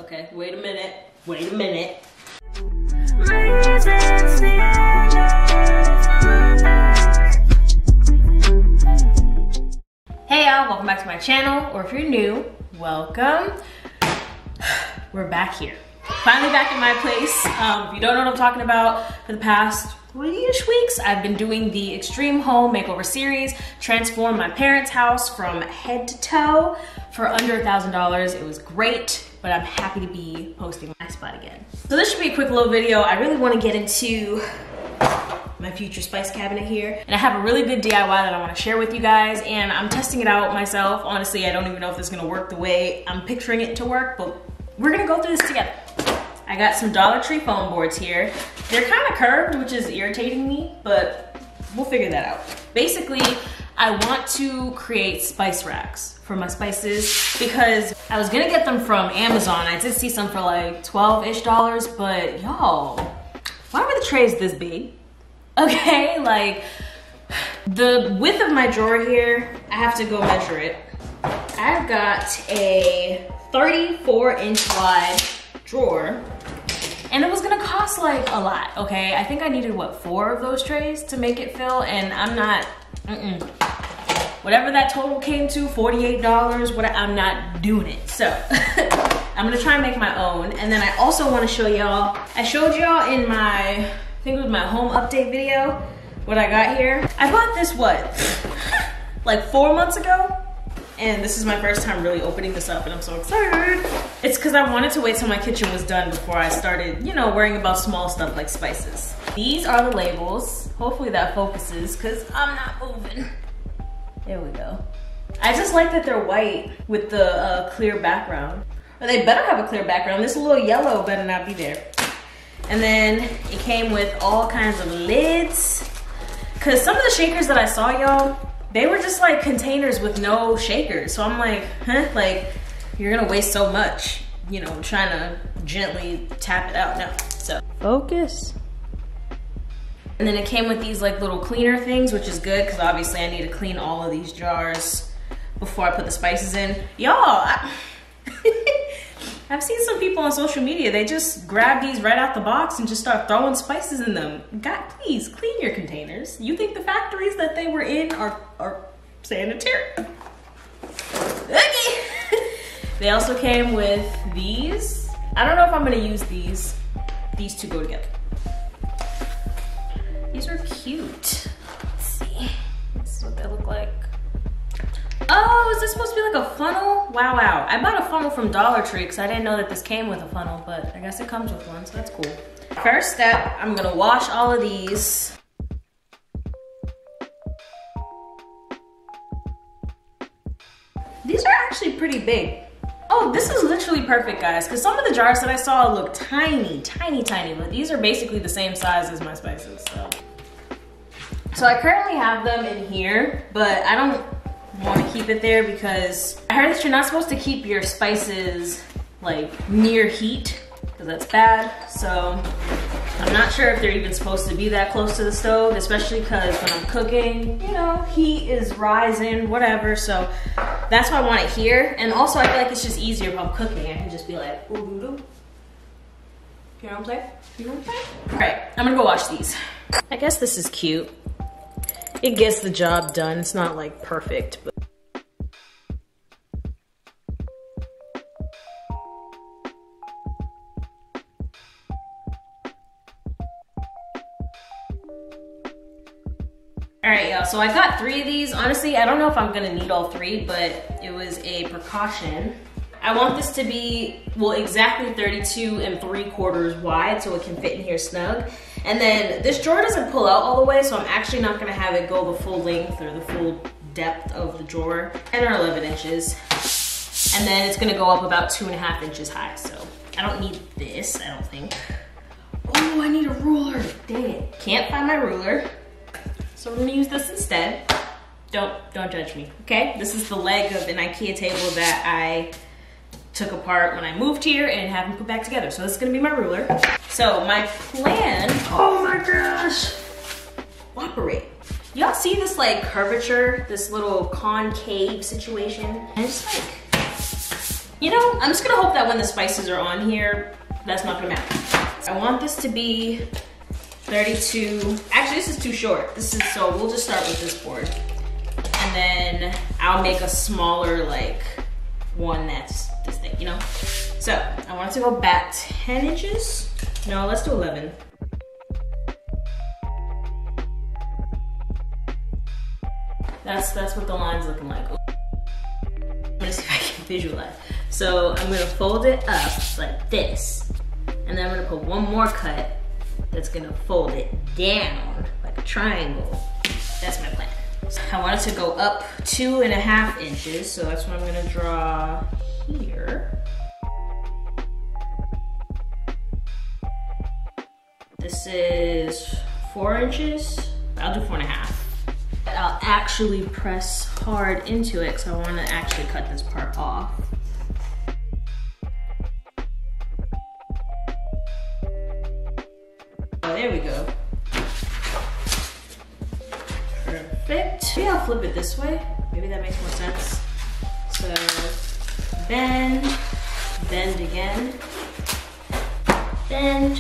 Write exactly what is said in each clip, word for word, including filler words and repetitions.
Okay, wait a minute, wait a minute. Hey y'all, welcome back to my channel, or if you're new, welcome. We're back here. Finally back in my place. Um, if you don't know what I'm talking about, for the past three-ish weeks, I've been doing the Extreme Home Makeover series, transform my parents' house from head to toe for under a thousand dollars. It was great, but I'm happy to be posting my spot again. So this should be a quick little video. I really want to get into my future spice cabinet here, and I have a really good D I Y that I want to share with you guys, and I'm testing it out myself. Honestly, I don't even know if this is gonna work the way I'm picturing it to work, but we're gonna go through this together. I got some Dollar Tree foam boards here. They're kind of curved, which is irritating me, but we'll figure that out. Basically, I want to create spice racks for my spices because I was gonna get them from Amazon. I did see some for like twelve-ish dollars, but y'all, why were the trays this big? Okay, like the width of my drawer here, I have to go measure it. I've got a thirty-four inch wide drawer, and it was gonna cost like a lot, okay? I think I needed, what, four of those trays to make it fill, and I'm not, mm-mm. Whatever that total came to, forty-eight dollars, what, I'm not doing it. So, I'm gonna try and make my own, and then I also wanna show y'all, I showed y'all in my, I think it was my home update video, what I got here. I bought this, what, like four months ago? And this is my first time really opening this up, and I'm so excited. It's because I wanted to wait till my kitchen was done before I started, you know, worrying about small stuff like spices. These are the labels. Hopefully that focuses, because I'm not moving. There we go. I just like that they're white with the uh, clear background. Or they better have a clear background. This little yellow better not be there. And then it came with all kinds of lids. Because some of the shakers that I saw, y'all, they were just like containers with no shakers. So I'm like, huh? Like, you're gonna waste so much, you know, trying to gently tap it out. No, so. Focus. And then it came with these like little cleaner things, which is good because obviously I need to clean all of these jars before I put the spices in. Y'all, I I've seen some people on social media, they just grab these right out the box and just start throwing spices in them. God, please clean your containers. You think the factories that they were in are, are sanitary? Okay. They also came with these. I don't know if I'm gonna use these. These two go together. These are cute. Let's see. This is what they look like. Oh, is this supposed to be like a funnel? Wow, wow. I bought a funnel from Dollar Tree because I didn't know that this came with a funnel, but I guess it comes with one, so that's cool. First step, I'm gonna wash all of these. These are actually pretty big. Oh, this is literally perfect, guys, because some of the jars that I saw look tiny, tiny, tiny, but these are basically the same size as my spices, so. So I currently have them in here, but I don't want to keep it there because I heard that you're not supposed to keep your spices like near heat because that's bad. So I'm not sure if they're even supposed to be that close to the stove, especially because when I'm cooking, you know, heat is rising, whatever. So that's why I want it here. And also I feel like it's just easier if I'm cooking. I can just be like, ooh, ooh, ooh. You know what I'm saying? You know what I'm saying? All right, I'm gonna go wash these. I guess this is cute. It gets the job done. It's not like perfect, but. All right, y'all, so I got three of these. Honestly, I don't know if I'm gonna need all three, but it was a precaution. I want this to be, well, exactly thirty-two and three quarters wide so it can fit in here snug. And then this drawer doesn't pull out all the way, so I'm actually not gonna have it go the full length or the full depth of the drawer. ten or eleven inches. And then it's gonna go up about two and a half inches high, so I don't need this, I don't think. Oh, I need a ruler, dang it. Can't find my ruler, so we're gonna use this instead. Don't, don't judge me, okay? This is the leg of an IKEA table that I took apart when I moved here and haven't put back together. So this is gonna be my ruler. So my plan, oh my gosh, operate. Y'all see this like curvature, this little concave situation? And it's like, You know, I'm just gonna hope that when the spices are on here, that's not gonna matter. I want this to be thirty-two. Actually, this is too short. This is, so we'll just start with this board. And then I'll make a smaller, like, one that's this thick, you know? So, I want it to go back ten inches. No, let's do eleven. That's, that's what the line's looking like. I'm gonna see if I can visualize. So I'm gonna fold it up like this. And then I'm gonna put one more cut that's gonna fold it down like a triangle. That's my plan. So I want it to go up two and a half inches. So that's what I'm gonna draw here. This is four inches. I'll do four and a half. I'll actually press hard into it because I want to actually cut this part off. Oh, there we go. Perfect. Maybe I'll flip it this way. Maybe that makes more sense. So bend, bend again, bend.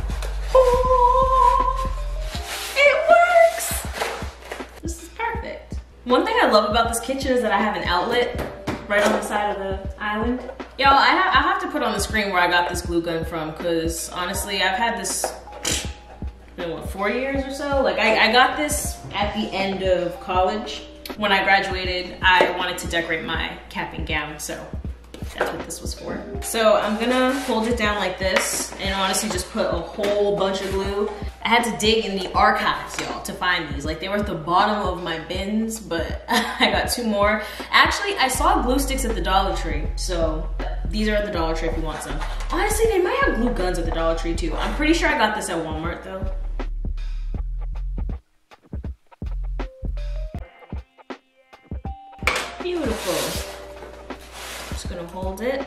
One thing I love about this kitchen is that I have an outlet right on the side of the island. Yo, I, ha I have to put on the screen where I got this glue gun from, because honestly, I've had this, been what, four years or so? Like, I, I got this at the end of college. When I graduated, I wanted to decorate my cap and gown, so that's what this was for. So I'm gonna hold it down like this and honestly just put a whole bunch of glue. I had to dig in the archives, y'all, to find these. Like, they were at the bottom of my bins, but I got two more. Actually, I saw glue sticks at the Dollar Tree, so these are at the Dollar Tree if you want some. Honestly, they might have glue guns at the Dollar Tree too. I'm pretty sure I got this at Walmart though. Beautiful. Just gonna hold it.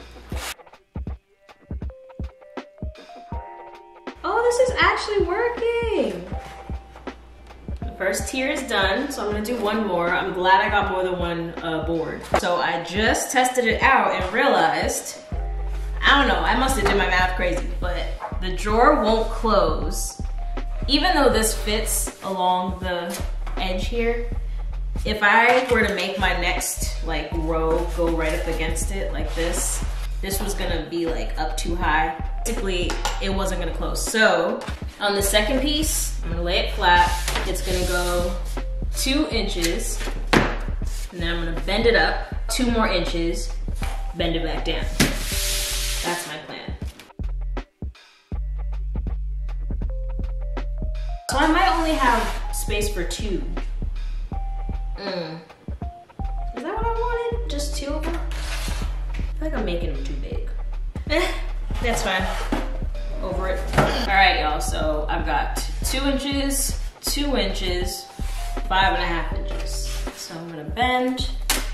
Oh, this is actually working. The first tier is done, so I'm gonna do one more. I'm glad I got more than one uh, board. So I just tested it out and realized, I don't know, I must have did my math crazy, but the drawer won't close. Even though this fits along the edge here, if I were to make my next like row go right up against it like this, this was gonna be like up too high. Basically, it wasn't gonna close. So on the second piece, I'm gonna lay it flat. It's gonna go two inches, and then I'm gonna bend it up two more inches, bend it back down. That's my plan. So I might only have space for two. Mm. Is that what I wanted? Just two of them? I feel like I'm making them too big. Eh, that's fine. Over it. All right, y'all, so I've got two inches, two inches, five and a half inches. So I'm gonna bend.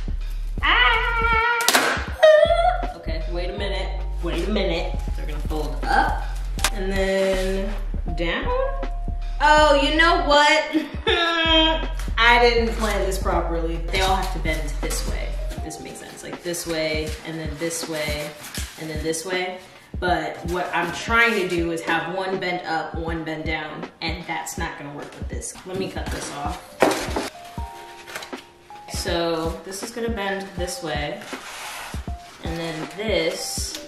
Ah! Okay, wait a minute, wait a minute. They're gonna fold up and then down. Oh, you know what? I didn't plan this properly. They all have to bend this way. This makes sense, like this way, and then this way, and then this way. But what I'm trying to do is have one bend up, one bend down, and that's not gonna work with this. Let me cut this off. So this is gonna bend this way, and then this.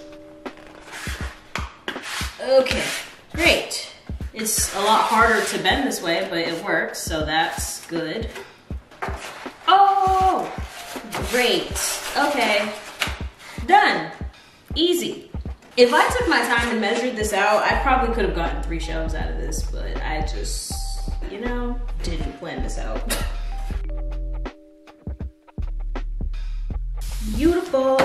Okay, great. It's a lot harder to bend this way, but it works, so that's good. Oh, great. Okay, done. Easy. If I took my time and measured this out, I probably could have gotten three shelves out of this, but I just, you know, didn't plan this out. Beautiful.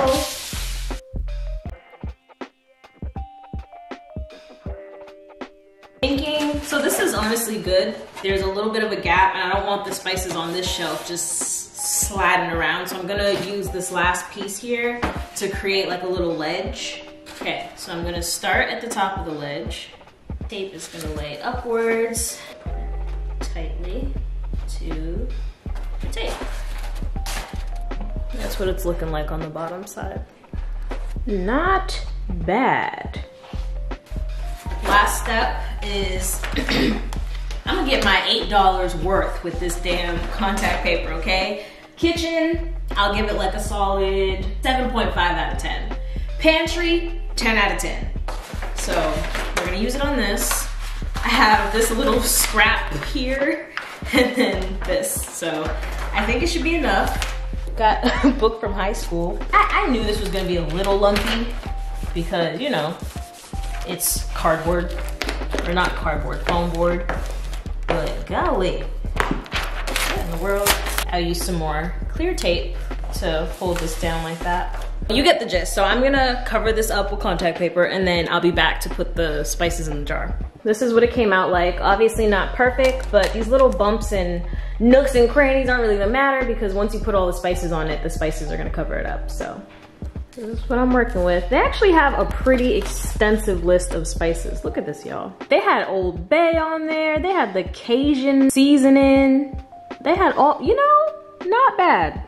Thinking, so this is honestly good. There's a little bit of a gap and I don't want the spices on this shelf just sliding around. So I'm gonna use this last piece here to create like a little ledge. Okay, so I'm gonna start at the top of the ledge. Tape is gonna lay upwards tightly to the tape. That's what it's looking like on the bottom side. Not bad. Last step is I'm gonna get my eight dollars worth with this damn contact paper, okay? Kitchen, I'll give it like a solid seven point five out of ten. Pantry, ten out of ten. So we're gonna use it on this. I have this little scrap here and then this. So I think it should be enough. Got a book from high school. I, I knew this was gonna be a little lumpy because, you know, it's cardboard, or not cardboard, foam board. But golly, what in the world? I'll use some more clear tape to hold this down like that. You get the gist. So I'm gonna cover this up with contact paper and then I'll be back to put the spices in the jar. This is what it came out like. Obviously not perfect, but these little bumps and nooks and crannies aren't really gonna matter because once you put all the spices on it, the spices are gonna cover it up, so. This is what I'm working with. They actually have a pretty extensive list of spices. Look at this, y'all. They had Old Bay on there. They had the Cajun seasoning. They had all, you know, not bad.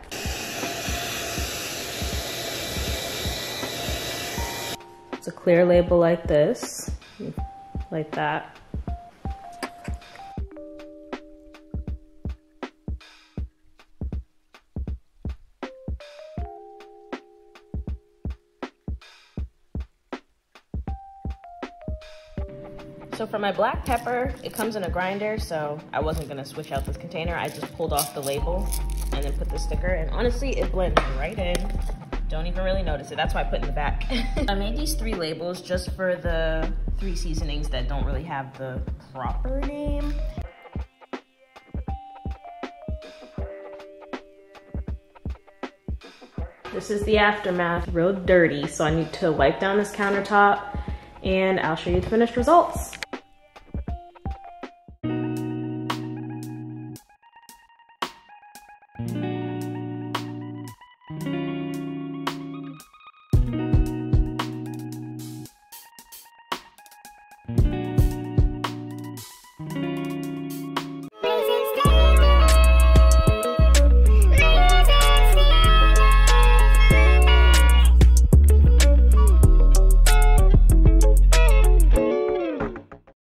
It's a clear label like this, like that. So for my black pepper, it comes in a grinder, so I wasn't gonna switch out this container. I just pulled off the label and then put the sticker, and honestly, it blends right in. Don't even really notice it. That's why I put it in the back. I made these three labels just for the three seasonings that don't really have the proper name. This is the aftermath. Real dirty, so I need to wipe down this countertop and I'll show you the finished results. You